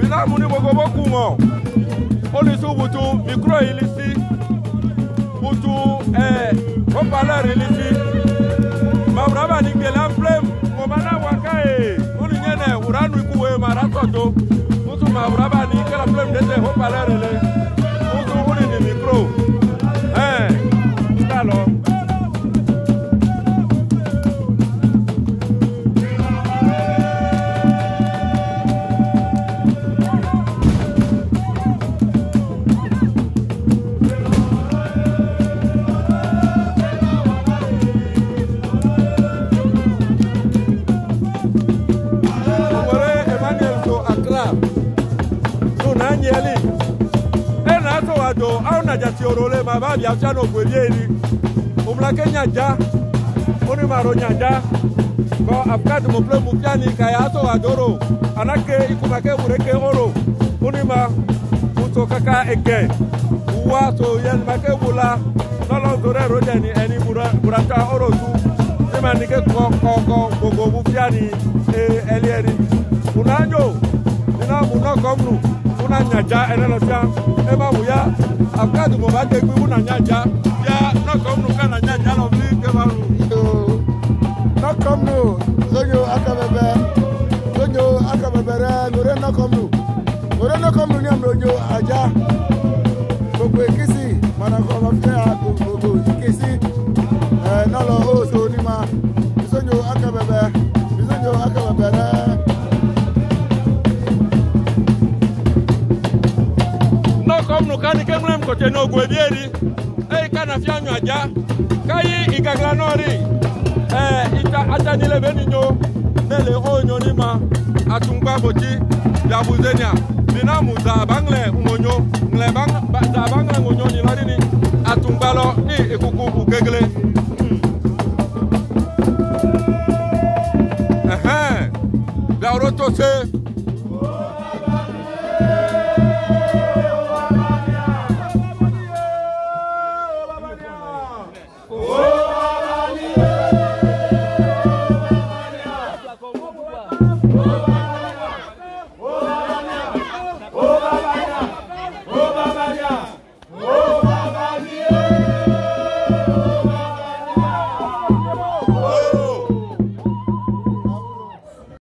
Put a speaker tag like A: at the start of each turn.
A: Bina muni bogobo kumo. Oli su butu micro ilisi. Butu haut-parleur ilisi. Mabraba ni gelan flem. Ngomana wakae. Uli nyene uranu ikuwe maratoto. Butu mabraba ni kela flem dete haut-parleur ile. Butu uli ni micro. Stalo. Jati orole ma ba bia cha no gwerie ni umla Kenya ja oni maro nyanja ko afkat mo ple mu piani kaya to adoro anake ikumake bureke oro oni ma uto kaka ege uwa to yen make bula lolo dore roje ni eni burata oro tu e ma nike ko gogo mu piani elieri unanjo ina muno komnu una nyaja enelo tia e ma buya afkadu mo ba de gbe una nyaja ya no komnu kana nyaja lo bi ke ba
B: no komnu zonyo akabebe re lore no komnu ni amrojo aja gbogbo ikisi mana ko ba fe gbogbo ikisi no lo o so ni ma zonyo akabebe re
A: komnu kani kemlem kote no gwebieri kana fianyo aja kai igagla nori ita atanile beninyo nele onyo nima atungba bochi ya buzenia bina muza bangle umonyo ngle bang za bangle ngonyo ni larini atungbalo ni ikuku ugegle la roto se